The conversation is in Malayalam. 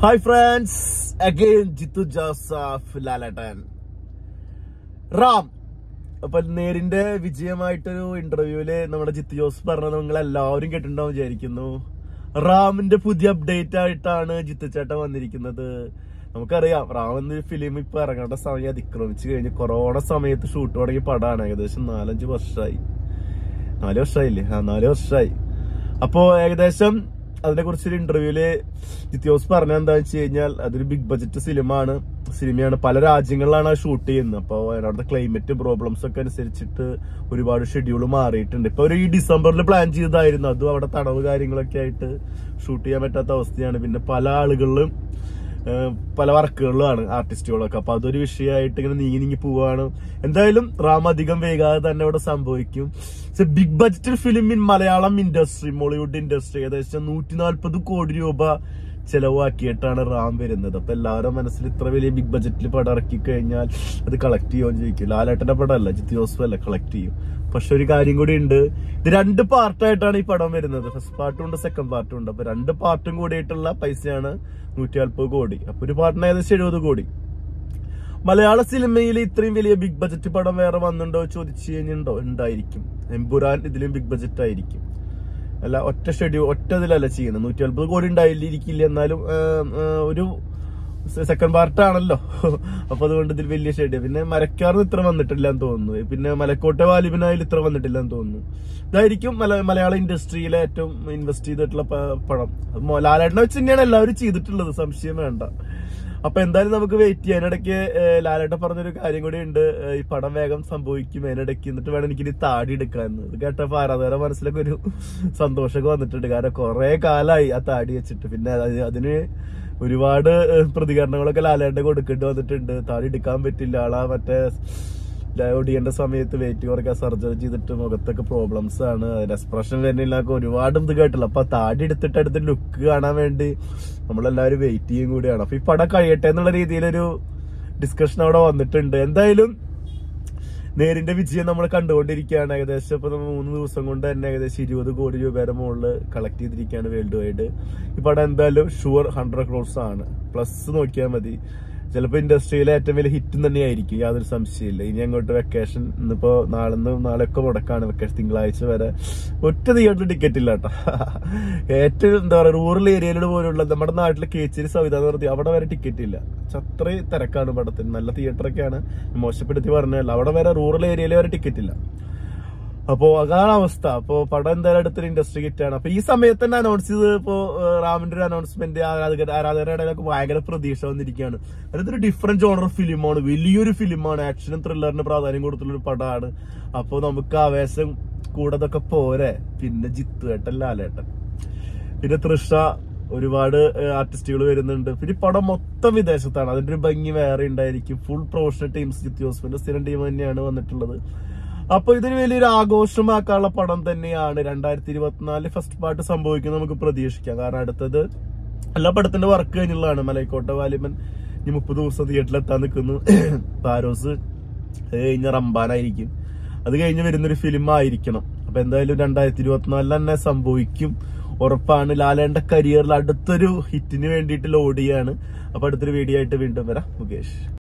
Hi friends, again Jeethu Joseph Lalettan Ram. അപ്പൊ നേരിന്റെ വിജയമായിട്ടൊരു ഇന്റർവ്യൂല് നമ്മുടെ ജിത്തു ജോസഫ് പറഞ്ഞത് നിങ്ങൾ എല്ലാവരും കേട്ടിട്ടുണ്ടാവും വിചാരിക്കുന്നു. റാമിന്റെ പുതിയ അപ്ഡേറ്റ് ആയിട്ടാണ് ജിത്തു ചേട്ടൻ വന്നിരിക്കുന്നത്. നമുക്കറിയാം റാം എന്ന ഫിലിം ഇപ്പൊ ഇറങ്ങേണ്ട സമയം അതിക്രമിച്ചു കഴിഞ്ഞ് കൊറോണ സമയത്ത് ഷൂട്ട് തുടങ്ങിയ പടമാണ്. ഏകദേശം 4-5 വർഷമായി. 4 വർഷമായില്ലേ? 4 വർഷമായി. അപ്പോ ഏകദേശം അതിനെ കുറിച്ചൊരു ഇന്റർവ്യൂല് ജിത്തു ജോസഫ് പറഞ്ഞത് എന്താ വെച്ച് കഴിഞ്ഞാൽ അതൊരു ബിഗ് ബഡ്ജറ്റ് സിനിമയാണ്. പല രാജ്യങ്ങളിലാണ് അത് ഷൂട്ട് ചെയ്യുന്നത്. അപ്പോൾ അവിടുത്തെ ക്ലൈമറ്റ് പ്രോബ്ലംസ് ഒക്കെ അനുസരിച്ചിട്ട് ഒരുപാട് ഷെഡ്യൂൾ മാറിയിട്ടുണ്ട്. ഇപ്പൊ ഒരു ഈ ഡിസംബറിൽ പ്ലാൻ ചെയ്തതായിരുന്നു. അതും അവിടെ തടവ് കാര്യങ്ങളൊക്കെ ആയിട്ട് ഷൂട്ട് ചെയ്യാൻ പറ്റാത്ത അവസ്ഥയാണ്. പിന്നെ പല ആളുകളിലും പല വർക്കുകളിലുമാണ് ആർട്ടിസ്റ്റുകളൊക്കെ. അപ്പൊ അതൊരു വിഷയമായിട്ട് ഇങ്ങനെ നീങ്ങി പോവാണ്. എന്തായാലും റാം അധികം വൈകാതെ തന്നെ ഇവിടെ സംഭവിക്കും. Big budget film in Malayalam industry, Mollywood industry ഏകദേശം 140 കോടി രൂപ ചെലവാക്കിയിട്ടാണ് റാം വരുന്നത്. അപ്പൊ എല്ലാവരും മനസ്സിൽ ഇത്ര വലിയ ബിഗ് ബഡ്ജറ്റിൽ പടം ഇറക്കി കഴിഞ്ഞാൽ അത് കളക്ട് ചെയ്യുമെന്ന് ചോദിക്കും. ലാലേട്ടന്റെ പടമല്ല, ജിത്തു ജോസഫ് അല്ല, കളക്ട് ചെയ്യും. പക്ഷെ ഒരു കാര്യം കൂടി ഉണ്ട്, ഇത് 2 പാർട്ടായിട്ടാണ് ഈ പടം വരുന്നത്. ഫസ്റ്റ് പാർട്ടും ഉണ്ട്, സെക്കൻഡ് പാർട്ടും ഉണ്ട്. അപ്പൊ 2 പാർട്ടും കൂടിയിട്ടുള്ള പൈസയാണ് 140 കോടി. അപ്പൊ ഒരു പാർട്ടിന് ഏകദേശം 70 കോടി. മലയാള സിനിമയിൽ ഇത്രയും വലിയ ബിഗ് ബഡ്ജറ്റ് പടം വേറെ വന്നിട്ടുണ്ടോ ചോദിച്ചു കഴിഞ്ഞിട്ടുണ്ടോ? ഉണ്ടായിരിക്കും. എമ്പുരാൻ ഇതിലും ബിഗ് ബഡ്ജറ്റ് ആയിരിക്കും. അല്ല, ഒറ്റ ഇതിലല്ല ചെയ്യുന്നത്. 140 കോടി ഉണ്ടായിരിക്കില്ല. എന്നാലും ഒരു സെക്കൻഡ് പാർട്ടാണല്ലോ. അപ്പൊ അതുകൊണ്ട് ഇതിൽ വലിയ ഷെഡ്യൂൾ. പിന്നെ മരക്കാറിന് ഇത്ര വന്നിട്ടില്ല എന്ന് തോന്നുന്നു. പിന്നെ മലക്കോട്ടെ വാലിബനായാലും ഇത്ര വന്നിട്ടില്ല എന്ന് തോന്നുന്നു. ഇതായിരിക്കും മലയാള ഇൻഡസ്ട്രിയിലെ ഏറ്റവും ഇൻവെസ്റ്റ് ചെയ്തിട്ടുള്ള പടം. ലാലേട്ടനെ വെച്ച് തന്നെയാണ് എല്ലാവരും ചെയ്തിട്ടുള്ളത്, സംശയം വേണ്ട. അപ്പൊ എന്തായാലും നമുക്ക് വെയിറ്റ് ചെയ്യാൻ. ഇടയ്ക്ക് ലാലേട്ടൻ പറഞ്ഞൊരു കാര്യം കൂടി ഉണ്ട്, ഈ പടം വേഗം സംഭവിക്കും അതിനിടയ്ക്ക്, എന്നിട്ട് വേണം എനിക്കിനി താടി എടുക്കാന്ന്. ഇത് കേട്ടപ്പോ ആരാധകരുടെ മനസ്സിലൊക്കെ ഒരു സന്തോഷമൊക്കെ വന്നിട്ടുണ്ട്. കാരണം കുറെ കാലമായി ആ താടി വെച്ചിട്ട്. പിന്നെ അതിന് ഒരുപാട് പ്രതികരണങ്ങളൊക്കെ ലാലേട്ടൻ കൊടുക്കേണ്ടി വന്നിട്ടുണ്ട്. താടി എടുക്കാൻ പറ്റില്ല, ആളാ മറ്റേ ഒടിയേണ്ട സമയത്ത് വെയിറ്റ് കുറയ്ക്കാൻ സർജറി ചെയ്തിട്ട് മുഖത്തൊക്കെ പ്രോബ്ലംസ് ആണ്, എക്സ്പ്രഷൻ വരുന്നില്ല, ഒരുപാട് ഇത് കേട്ടില്ല. അപ്പൊ താടി എടുത്തിട്ട് അടുത്ത ലുക്ക് കാണാൻ വേണ്ടി നമ്മളെല്ലാവരും വെയിറ്റ് ചെയ്യും കൂടിയാണ്. അപ്പൊ ഈ പടം കഴിയട്ടെ എന്നുള്ള രീതിയിലൊരു ഡിസ്കഷൻ അവിടെ വന്നിട്ടുണ്ട്. എന്തായാലും നേരിന്റെ വിജയം നമ്മൾ കണ്ടുകൊണ്ടിരിക്കുകയാണ്. ഏകദേശം ഇപ്പൊ 3 ദിവസം കൊണ്ട് തന്നെ ഏകദേശം 20 കോടി രൂപയുടെ മുകളിൽ കളക്ട് ചെയ്തിരിക്കുകയാണ് വേൾഡ് വൈഡ്. ഈ പടം എന്തായാലും ഷുവർ 100 ക്രോർസ് ആണ്. പ്ലസ് നോക്കിയാൽ മതി. ചിലപ്പോ ഇൻഡസ്ട്രിയിലെ ഏറ്റവും വലിയ ഹിറ്റും തന്നെയായിരിക്കും, യാതൊരു സംശയമില്ല. ഇനി അങ്ങോട്ട് വെക്കേഷൻ, ഇന്നിപ്പോ നാളെയൊക്കെ മുടക്കാണ് വെക്കേഷൻ. തിങ്കളാഴ്ച വരെ ഒറ്റ തിയേറ്റർ ടിക്കറ്റ് ഇല്ല കേട്ടോ. ഏറ്റവും എന്താ പറയുക, റൂറൽ ഏരിയയിലൂടെ പോലുള്ള നമ്മുടെ നാട്ടിലെ കേച്ചേരി സവിത നിർത്തി അവിടെ വരെ ടിക്കറ്റ് ഇല്ല. അത്രയും തിരക്കാണ് പടത്തിന്. നല്ല തിയേറ്ററൊക്കെയാണ്, മോശപ്പെടുത്തി പറഞ്ഞല്ല. അവിടെ വരെ റൂറൽ ഏരിയയിൽ വരെ ടിക്കറ്റ് ഇല്ല. അപ്പോ അതാണ് അവസ്ഥ. അപ്പോ പടം എന്തായാലും അടുത്തൊരു ഇൻഡസ്ട്രി ഹിറ്റാണ്. അപ്പൊ ഈ സമയത്ത് തന്നെ അനൗൺസ് ചെയ്ത് ഇപ്പോ റാമിന്റെ ഒരു അനൗൺസ്മെന്റ് ആരാധകരുടെ ഇടയിലൊക്കെ ഭയങ്കര പ്രതീക്ഷ വന്നിരിക്കുകയാണ്. അതൊരു ഡിഫറെന്റ് ജോണർ ഫിലിമാണ്, വലിയൊരു ഫിലിമാണ്, ആക്ഷനും ത്രില്ലറിന് പ്രാധാന്യം കൊടുത്തുള്ള ഒരു പടമാണ്. അപ്പൊ നമുക്ക് ആവേശം കൂടതൊക്കെ പോരെ. പിന്നെ ജിത്തു ഏട്ടൻ, ലാലേട്ടൻ, പിന്നെ തൃഷ, ഒരുപാട് ആർട്ടിസ്റ്റുകൾ വരുന്നുണ്ട്. പിന്നെ പടം മൊത്തം വിദേശത്താണ്, അതിന്റെ ഒരു ഭംഗി വേറെ ഉണ്ടായിരിക്കും. ഫുൾ പ്രൊഫഷണൽ ടീംസ്, ജിത്തു ജോസഫിന്റെ സ്ഥിരം ടീം തന്നെയാണ് വന്നിട്ടുള്ളത്. അപ്പൊ ഇതൊരു വലിയൊരു ആഘോഷമാക്കാനുള്ള പടം തന്നെയാണ്. 2024 ഫസ്റ്റ് പാർട്ട് സംഭവിക്കുന്നത് നമുക്ക് പ്രതീക്ഷിക്കാം. കാരണം അടുത്തത് എല്ലാ പടത്തിന്റെ വർക്ക് കഴിഞ്ഞുള്ളതാണ്. മലക്കോട്ടെ വാലിബൻ ഇനി 30 ദിവസം തിയേറ്ററിൽ എത്താൻ നിൽക്കുന്നു. പാരോസ് കഴിഞ്ഞ റംബാനായിരിക്കും. അത് കഴിഞ്ഞ് വരുന്നൊരു ഫിലിം ആയിരിക്കണം. അപ്പൊ എന്തായാലും 2024 തന്നെ സംഭവിക്കും, ഉറപ്പാണ്. ലാലേട്ടന്റെ കരിയറിൽ അടുത്തൊരു ഹിറ്റിന് വേണ്ടിയിട്ട് ലോഡ് ചെയ്യാണ്. അപ്പൊ അടുത്തൊരു വീഡിയോ ആയിട്ട് വീണ്ടും വരാം. മുകേഷ്.